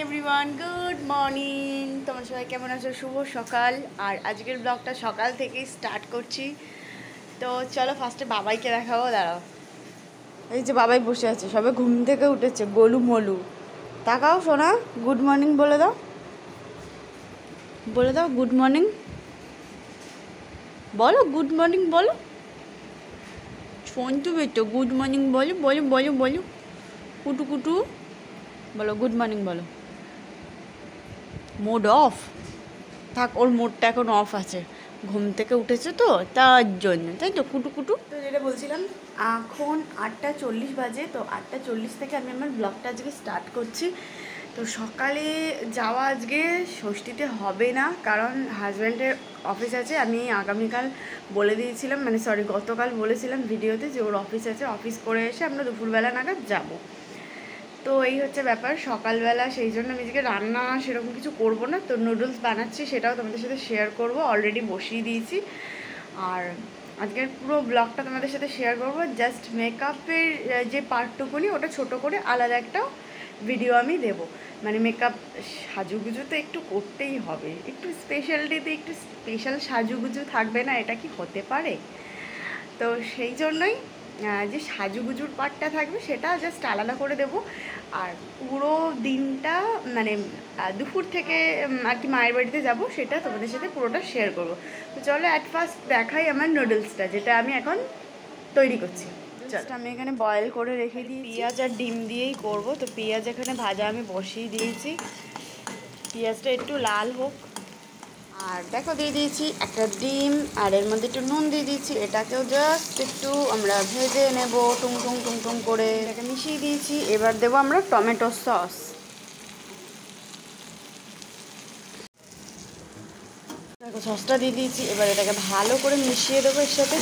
Everyone, good morning. তোমরা সবাই কেমন আছো? শুভ সকাল। আর আজকের ব্লগটা সকাল থেকেই স্টার্ট করছি। তো চলো ফার্স্টে বাবাইকে দেখাবো। দাঁড়াও, এই যে বাবাই বসে আছে, সবে ঘুম থেকে উঠেছে। গোলু মলু, তাকাও সোনা, গুড মর্নিং বলে দাও, বলে দাও গুড মর্নিং, বলো গুড মর্নিং, বলো সন্তু বেটো, গুড মর্নিং বলো বলো বলো বলো, কুটু কুটু বলো, গুড মর্নিং বলো। মোড অফ থাক, ওর মোডটা এখন অফ আছে, ঘুম থেকে উঠেছে তো তার জন্য, তাই তো কুটু কুটু। তো যেটা বলছিলাম, এখন 8:40 বাজে। তো 8:40 থেকে আমি আমার ব্লগটা আজকে স্টার্ট করছি। তো সকালে যাওয়া আজকে ষষ্ঠীতে হবে না, কারণ হাজব্যান্ডের অফিস আছে। আমি আগামীকাল বলে দিয়েছিলাম, মানে সরি গতকাল বলেছিলাম ভিডিওতে যে ওর অফিস আছে, অফিস করে এসে আমরা দুপুরবেলা নাগাদ যাবো। তো এই হচ্ছে ব্যাপার সকালবেলা, সেই জন্য আমি আজকে রান্না সেরকম কিছু করব না। তো নুডলস বানাচ্ছি, সেটাও তোমাদের সাথে শেয়ার করব, অলরেডি বসিয়ে দিয়েছি। আর আজকের পুরো ব্লগটা তোমাদের সাথে শেয়ার করব। জাস্ট মেকআপের যে পার্টটুকুনি, ওটা ছোট করে আলাদা একটা ভিডিও আমি দেব। মানে মেকআপ সাজুগুজু তো একটু করতেই হবে, একটু স্পেশালিটিতে একটু স্পেশাল সাজুগুজু থাকবে না, এটা কি হতে পারে? তো সেই জন্যই যে সাজুগুজুর পার্টটা থাকবে সেটা জাস্ট আলাদা করে দেব। আর পুরো দিনটা মানে দুপুর থেকে আর কি মায়ের বাড়িতে যাব, সেটা তোমাদের সাথে পুরোটা শেয়ার করব। তো চলো অ্যাট ফার্স্ট দেখাই আমার নুডলসটা, যেটা আমি এখন তৈরি করছি। জাস্ট আমি এখানে বয়েল করে রেখে দিই, পেঁয়াজ আর ডিম দিয়েই করব। তো পেঁয়াজ এখানে ভাজা আমি বসিয়ে দিয়েছি, পেঁয়াজটা একটু লাল হোক। আর দেখো দিয়ে দিয়েছি একটা ডিম, আর এর মধ্যে একটু নুন দিয়ে দিয়েছি। এটাকেও জাস্ট একটু আমরা ভেজে নেব টুং টুং টুং টুং করে। এটাকে মিশিয়ে দিয়েছি। এবার দেবো আমরা টমেটো সস। দেখো সসটা দিয়ে দিয়েছি। এবার এটাকে ভালো করে মিশিয়ে দেবো এর সাথে।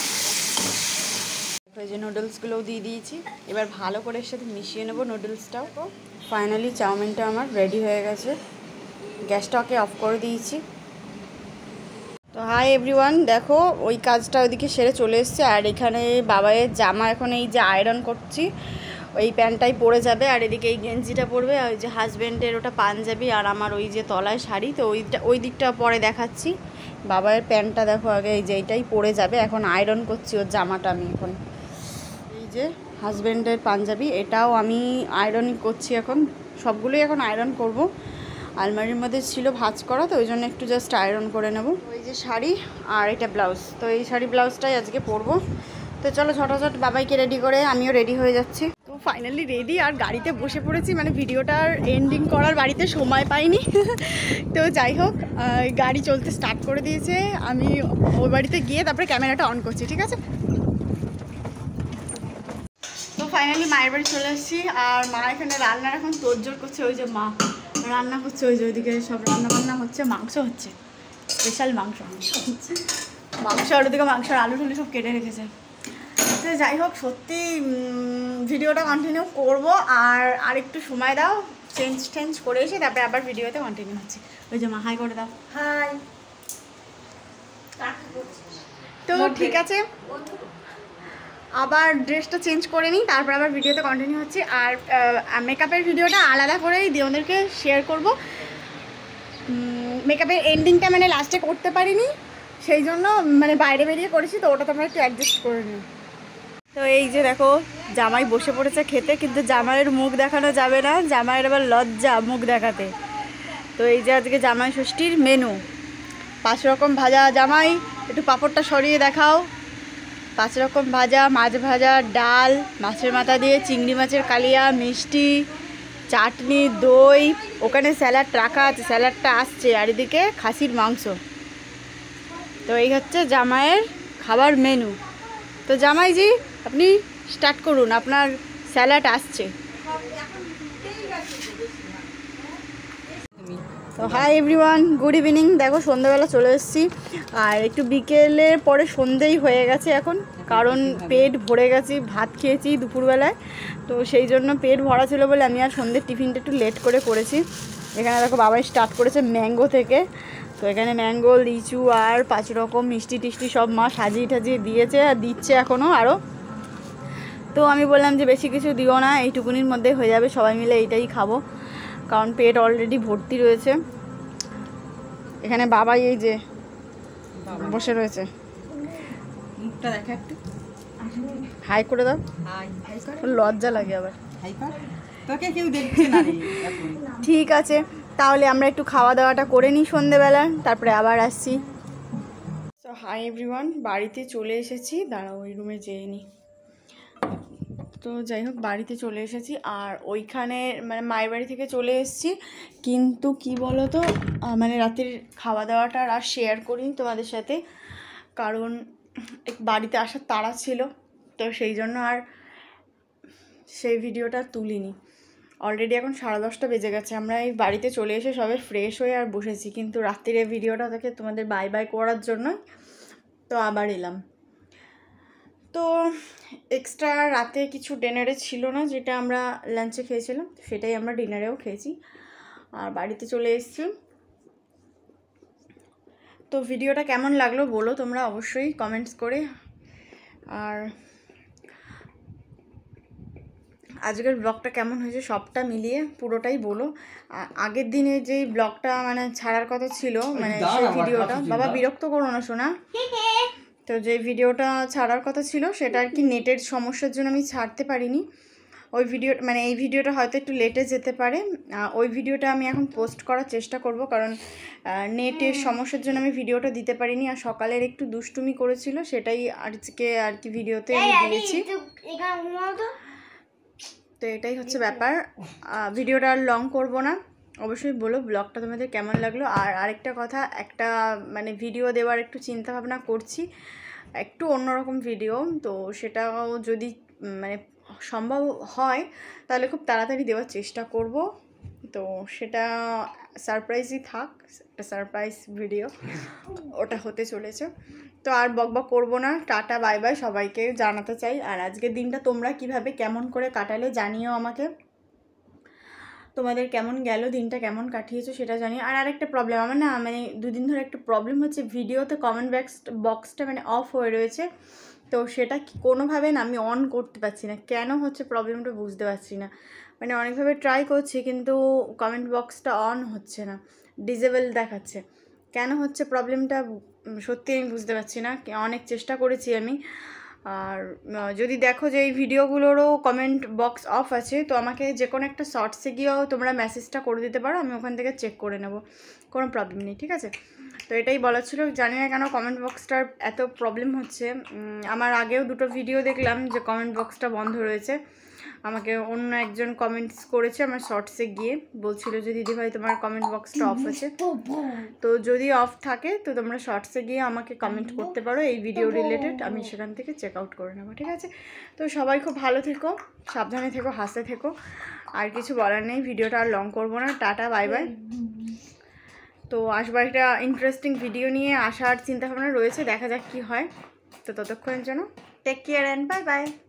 এই যে নুডলসগুলোও দিয়ে দিয়েছি, এবার ভালো করে এর সাথে মিশিয়ে নেবো নুডলসটাও। ফাইনালি চাউমিনটা আমার রেডি হয়ে গেছে, গ্যাসটাকে অফ করে দিয়েছি। তো হাই এভরিওয়ান, দেখো ওই কাজটা ওইদিকে সেরে চলে এসছে। আর এখানে বাবাইয়ের জামা এখন এই যে আয়রন করছি, ওই প্যান্টটাই পরে যাবে। আর এদিকে এই গেঞ্জিটা পরবে, আর ওই যে হাজব্যান্ডের ওটা পাঞ্জাবি, আর আমার ওই যে তলায় শাড়ি। তো ওই দিকটা পরে দেখাচ্ছি। বাবাইয়ের প্যান্টটা দেখো আগে, এই যে এইটাই পরে যাবে। এখন আয়রন করছি ওর জামাটা আমি এখন। এই যে হাজব্যান্ডের পাঞ্জাবি, এটাও আমি আয়রনই করছি এখন। সবগুলোই এখন আয়রন করব। আলমারির মধ্যে ছিল ভাঁজ করা, তো ওই জন্য একটু জাস্ট আয়রন করে নেব। ওই যে শাড়ি আর এটা ব্লাউজ, তো এই শাড়ি ব্লাউজটাই আজকে পরবো। তো চলো ঝটাঝট বাবাইকে রেডি করে আমিও রেডি হয়ে যাচ্ছি। তো ফাইনালি রেডি, আর গাড়িতে বসে পড়েছি। মানে ভিডিওটার এন্ডিং করার বাড়িতে সময় পাইনি। তো যাই হোক, গাড়ি চলতে স্টার্ট করে দিয়েছে। আমি ওই বাড়িতে গিয়ে তারপরে ক্যামেরাটা অন করছি, ঠিক আছে? তো ফাইনালি মায়ের বাড়ি চলে এসেছি। আর মা এখানে রান্নার এখন তোড়জোড় করছে। ওই যে মা রান্না করছে, ওই যে ওইদিকে সব রান্না বান্না হচ্ছে, মাংস হচ্ছে, স্পেশাল মাংস আর ওদিকে মাংস আর আলু টালু সব কেটে রেখেছে। তো যাই হোক, সত্যি ভিডিওটা কন্টিনিউ করবো। আর একটু সময় দাও, চেঞ্জ করে এসে তারপরে আবার ভিডিওতে কন্টিনিউ হচ্ছে। ওই যে মা হাই করে দাও, হাই। তো ঠিক আছে, আবার ড্রেসটা চেঞ্জ করে নিই, তারপর আবার ভিডিওতে কন্টিনিউ হচ্ছে। আর মেকআপের ভিডিওটা আলাদা করেই ওদেরকে শেয়ার করব। মেকআপের এন্ডিংটা মানে লাস্টে করতে পারিনি, সেই জন্য মানে বাইরে বেরিয়ে করেছি। তো ওটা তোমরা একটু অ্যাডজাস্ট করে নিই। তো এই যে দেখো জামাই বসে পড়েছে খেতে, কিন্তু জামাইয়ের মুখ দেখানো যাবে না, জামাইয়ের আবার লজ্জা মুখ দেখাতে। তো এই যে আজকে জামাই ষষ্ঠীর মেনু, 5 রকম ভাজা। জামাই একটু পাঁপড়টা সরিয়ে দেখাও। 5 রকম ভাজা, মাছ ভাজা, ডাল, মাছের মাথা দিয়ে চিংড়ি মাছের কালিয়া, মিষ্টি, চাটনি, দই। ওখানে স্যালাড রাখা আছে, স্যালাডটা আসছে। আর এদিকে খাসির মাংস। তো এই হচ্ছে জামাইয়ের খাবার মেনু। তো জামাইজি আপনি স্টার্ট করুন, আপনার স্যালাড আসছে। তো হাই এভরিওয়ান, গুড ইভিনিং। দেখো সন্ধ্যাবেলা চলে এসেছি, আর একটু বিকেলের পরে সন্ধেই হয়ে গেছে এখন, কারণ পেট ভরে গেছি, ভাত খেয়েছি দুপুরবেলায়। তো সেই জন্য পেট ভরা ছিল বলে আমি আর সন্ধ্যের টিফিনটা একটু লেট করে করেছি। এখানে দেখো বাবাই স্টার্ট করেছে ম্যাঙ্গো থেকে। তো এখানে ম্যাঙ্গো, লিচু আর 5 রকম মিষ্টি টিষ্টি সব মা সাজিয়ে টাজিয়ে দিয়েছে, আর দিচ্ছে এখনও আরও। তো আমি বললাম যে বেশি কিছু দিও না, এইটুকুনির মধ্যে হয়ে যাবে, সবাই মিলে এইটাই খাবো। কারণ পেট অলরেডি ভর্তি রয়েছে। এখানে বাবাই এই যে বসে রয়েছে, মুখটা দেখা একটু হাই করে দাও। লজ্জা লাগে আবার, তোকে কেউ দেখছে না। ঠিক আছে, তাহলে আমরা একটু খাওয়া দাওয়াটা করে নিই সন্ধেবেলা, তারপরে আবার আসছি। সো হাই এভরিওয়ান, বাড়িতে চলে এসেছি। দাঁড়াও ওই রুমে যেয়ে নিই। তো যাই হোক, বাড়িতে চলে এসেছি। আর ওইখানে মানে মায়ের বাড়ি থেকে চলে এসেছি, কিন্তু কি বলো তো, মানে রাতের খাওয়া দাওয়াটা আর শেয়ার করিনি তোমাদের সাথে, কারণ বাড়িতে আসার তাড়া ছিল। তো সেই জন্য আর সেই ভিডিওটা তুলিনি। অলরেডি এখন 10:30 বেজে গেছে। আমরা এই বাড়িতে চলে এসে সবাই ফ্রেশ হয়ে আর বসেছি, কিন্তু রাত্রির এই ভিডিওটা থেকে তোমাদের বাই বাই করার জন্য তো আবার এলাম। তো এক্সট্রা রাতে কিছু ডিনারে ছিল না, যেটা আমরা লাঞ্চে খেয়েছিলাম সেটাই আমরা ডিনারেও খেয়েছি, আর বাড়িতে চলে এসেছি। তো ভিডিওটা কেমন লাগলো বলো তোমরা অবশ্যই কমেন্টস করে। আর আজকের ব্লগটা কেমন হয়েছে সবটা মিলিয়ে পুরোটাই বলো। আগের দিনে যেই ব্লগটা মানে ছাড়ার কথা ছিল, মানে সেই ভিডিওটা, বাবা বিরক্ত করো না শোনা, তো যে ভিডিওটা ছাড়ার কথা ছিল সেটা আর কি নেটের সমস্যার জন্য আমি ছাড়তে পারিনি। ওই ভিডিও মানে এই ভিডিওটা হয়তো একটু লেটে যেতে পারে। ওই ভিডিওটা আমি এখন পোস্ট করার চেষ্টা করব, কারণ নেটের সমস্যার জন্য আমি ভিডিওটা দিতে পারিনি। আর সকালের একটু দুষ্টুমি করেছিল, সেটাই আজকে আর কি ভিডিওতে আমি দিয়েছি। তো এটাই হচ্ছে ব্যাপার। ভিডিওটা আর লং করব না, অবশ্যই বলো ব্লগটা তোমাদের কেমন লাগলো। আর আরেকটা কথা, একটা মানে ভিডিও দেওয়ার একটু চিন্তা ভাবনা করছি, একটু অন্যরকম ভিডিও। তো সেটাও যদি মানে সম্ভব হয় তাহলে খুব তাড়াতাড়ি দেওয়ার চেষ্টা করব। তো সেটা সারপ্রাইজই থাক, একটা সারপ্রাইজ ভিডিও ওটা হতে চলেছে। তো আর বকবক করবো না, টাটা বাই বাই, সবাইকে জানাতে চাই। আর আজকের দিনটা তোমরা কিভাবে কেমন করে কাটালে জানিও আমাকে, তোমাদের কেমন গেল দিনটা, কেমন কাটিয়েছো সেটা জানিও। আর আরেকটা প্রবলেম আমার না, মানে দুদিন ধরে একটা প্রবলেম হচ্ছে, ভিডিওতে কমেন্ট বক্সটা মানে অফ হয়ে রয়েছে। তো সেটা কোনোভাবে না আমি অন করতে পারছি না, কেন হচ্ছে প্রবলেমটা বুঝতে পারছি না। মানে অনেকভাবে ট্রাই করছি কিন্তু কমেন্ট বক্সটা অন হচ্ছে না, ডিসেবল দেখাচ্ছে। কেন হচ্ছে প্রবলেমটা সত্যি আমি বুঝতে পারছি না, অনেক চেষ্টা করেছি আমি। আর যদি দেখো যে এই ভিডিওগুলোরও কমেন্ট বক্স অফ আছে, তো আমাকে যে কোনো একটা শর্টসে গিয়েও তোমরা মেসেজটা করে দিতে পারো, আমি ওখান থেকে চেক করে নেব, কোনো প্রবলেম নেই, ঠিক আছে। তো এটাই বলার ছিল। জানি না কেন কমেন্ট বক্সটার এত প্রবলেম হচ্ছে। আমার আগেও দুটো ভিডিও দেখলাম যে কমেন্ট বক্সটা বন্ধ রয়েছে। আমাকে অন্য একজন কমেন্টস করেছে আমার শর্টসে গিয়ে, বলছিল যে দিদিভাই তোমার কমেন্ট বক্সটা অফ আছে। তো যদি অফ থাকে তো তোমরা শর্টসে গিয়ে আমাকে কমেন্ট করতে পারো এই ভিডিও রিলেটেড, আমি সেখান থেকে চেক আউট করে নেবো, ঠিক আছে। তো সবাই খুব ভালো থেকো, সাবধানে থেকো, হাসতে থেকো, আর কিছু বলার নেই। ভিডিওটা আর লং করবো না, টাটা বাই বাই। তো আসবার একটা ইন্টারেস্টিং ভিডিও নিয়ে আসার চিন্তাভাবনা রয়েছে, দেখা যাক কী হয়। তো ততক্ষণের জন্য take care and bye by.